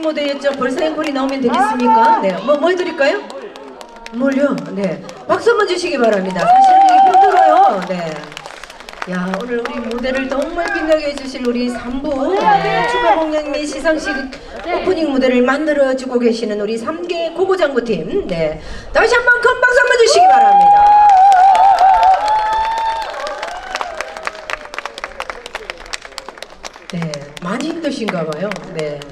무대였죠. 벌써 앵콜이 나오면 되겠습니까? 네, 뭐 해드릴까요? 뭘요? 네, 박수 한번 주시기 바랍니다. 사실은 이게 힘들어요. 네. 야, 오늘 우리 무대를 정말 빛나게 해주실 우리 3부 네, 축하 공연 및 시상식 오프닝 무대를 만들어주고 계시는 우리 3개 고고장구팀 네, 다시 한번 큰 박수 한번 주시기 바랍니다. 네, 많이 힘드신가 봐요. 네.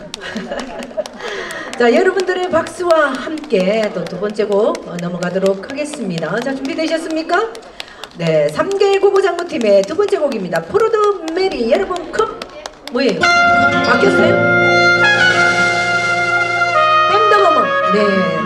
자, 여러분들의 박수와 함께 또 두 번째 곡 넘어가도록 하겠습니다. 자, 준비되셨습니까? 네, 3개 고고장구팀의 두 번째 곡입니다. 프로드 메리. 여러분 뭐예요? 바뀌었어요? 땡더머머. 네.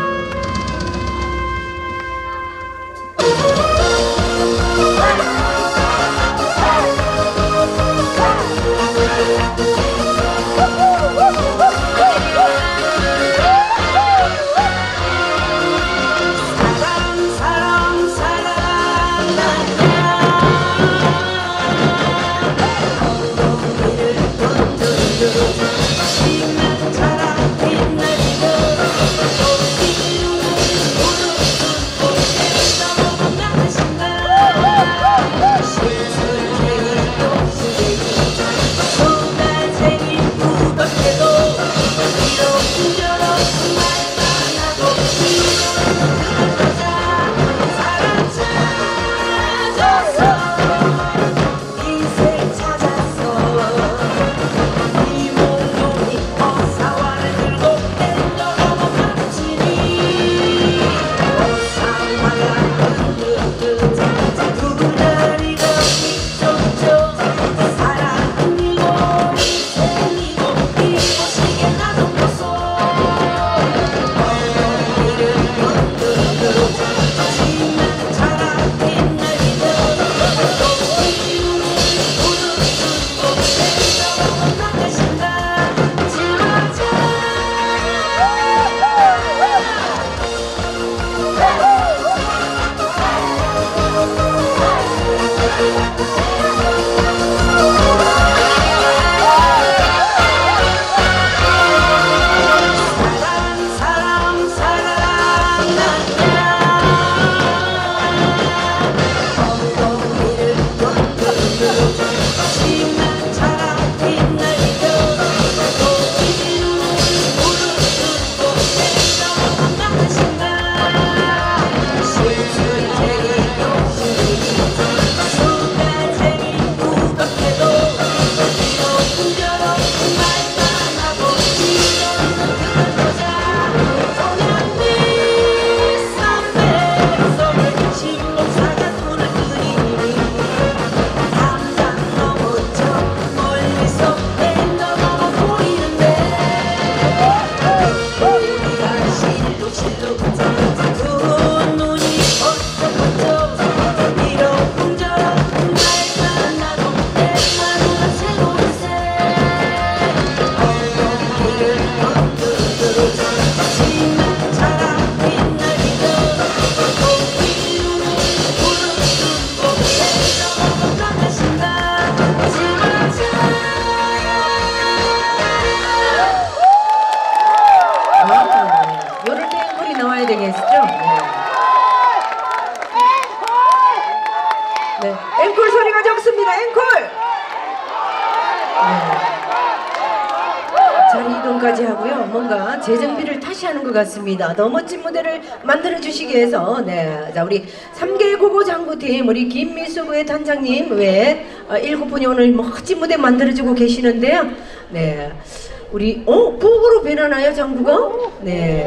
이동까지 하고요. 뭔가 재정비를 다시 하는 것 같습니다. 더 멋진 무대를 만들어 주시기 위해서 네, 자 우리 3개 고고장구팀 우리 김미수부의 단장님 외에 7분이 오늘 멋진 무대 만들어주고 계시는데요. 네, 우리 북으로 변하나요 장구가? 네,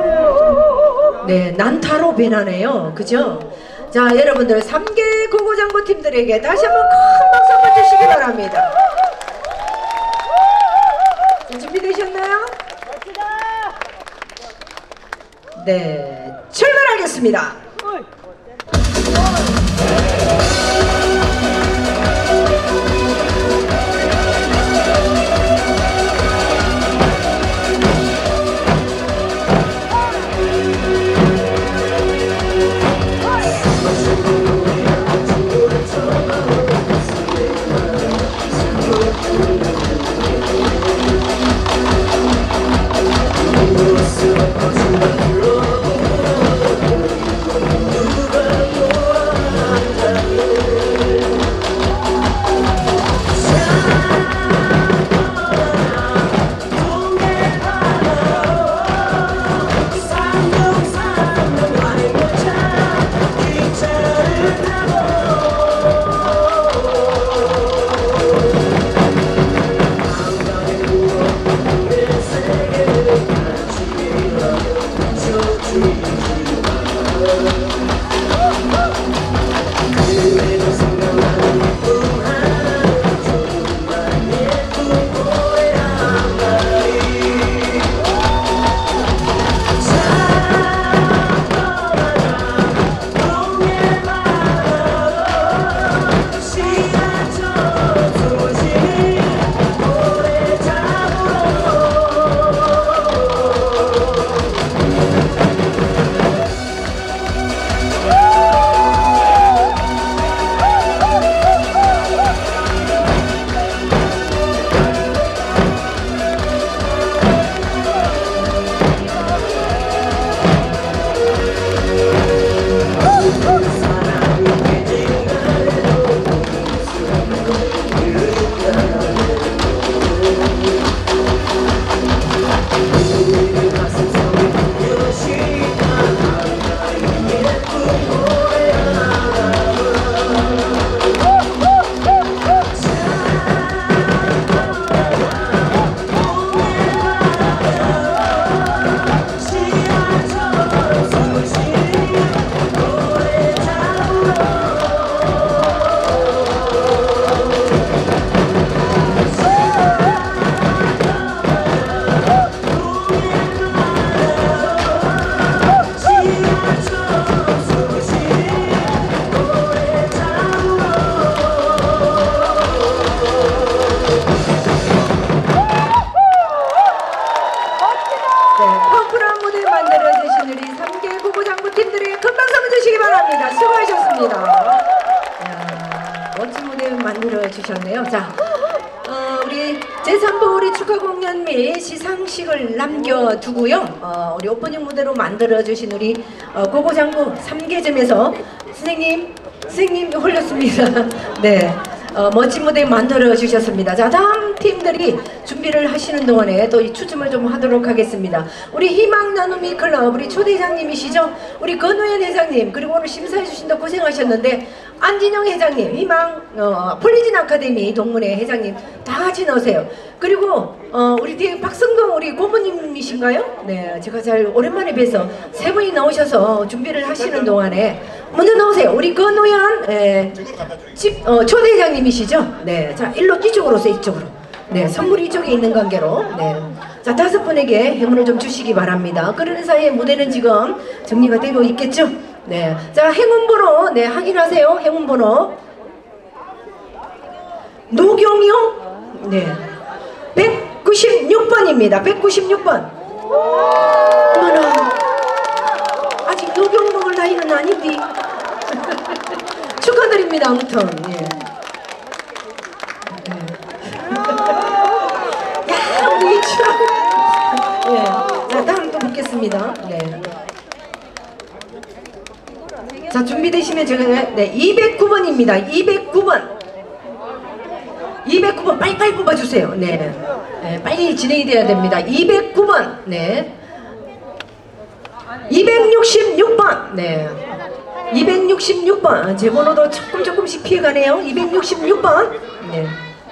네 난타로 변하네요. 그죠? 자 여러분들 3개 고고장구팀들에게 다시 한번 큰 박수 한번 주시기 바랍니다. 준비되셨나요? 네, 출발하겠습니다. 만들어 주셨네요. 자, 우리 제3부 우리 축하 공연 및 시상식을 남겨두고요. 우리 오프닝 무대로 만들어 주신 우리 고고장구 3개점에서 선생님 홀렸습니다. 네. 멋진 무대 만들어 주셨습니다. 자, 다음 팀들이 준비를 하시는 동안에 또 이 추첨을 좀 하도록 하겠습니다. 우리 희망 나눔이 클럽 우리 초대장님이시죠? 우리 건우현 회장님, 그리고 오늘 심사해 주신다 고생하셨는데 안진영 회장님, 희망 폴리진 아카데미 동문회 회장님 다 같이 나오세요. 그리고 우리 뒤에 박성동 우리 고모님이신가요? 네, 제가 잘 오랜만에 뵈서 세 분이 나오셔서 준비를 하시는 동안에 먼저 나오세요. 우리 건우현 초대장님이시죠? 네, 자 이쪽으로 오세요. 이쪽으로. 네, 선물이 이쪽에 있는 관계로. 네, 자 5분에게 행운을 좀 주시기 바랍니다. 그러는 사이에 무대는 지금 정리가 되고 있겠죠? 네, 자 행운번호 네 확인하세요. 행운번호 노경이요? 네, 196번입니다. 196번. 어머나, 아직 노경 먹을 나이는 아닌데. 축하드립니다. 아무튼 예. 야, 우리 추억. 예. 자, 다음 또 묻겠습니다. 네. 자, 준비되시면 제가 네 209번입니다. 209번. 209번 빨리빨리 뽑아주세요. 네. 네, 빨리 진행이 돼야 됩니다. 209번. 네. 266번. 네. 266번. 제 번호도 조금씩 피해가네요. 266번. 네.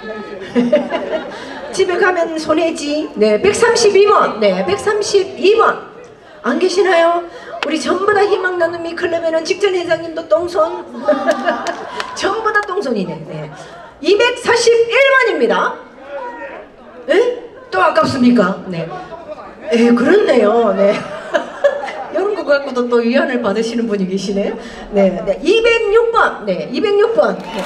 집에 가면 손해지. 네. 132번. 네. 132번. 안 계시나요? 우리 전부 다 희망 나눔이 클럽에는 직전 회장님도 똥손. 전부 다 똥손이네. 네. 241번입니다. 에? 또 아깝습니까? 네. 에, 그렇네요. 네. 이런 거 갖고도 또 위안을 받으시는 분이 계시네. 네. 네. 206번. 네. 206번. 네.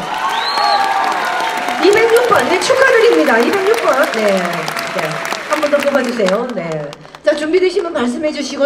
206번. 네. 축하드립니다. 206번. 네. 네. 한 번 더 뽑아주세요. 네. 자, 준비되시면 말씀해 주시고.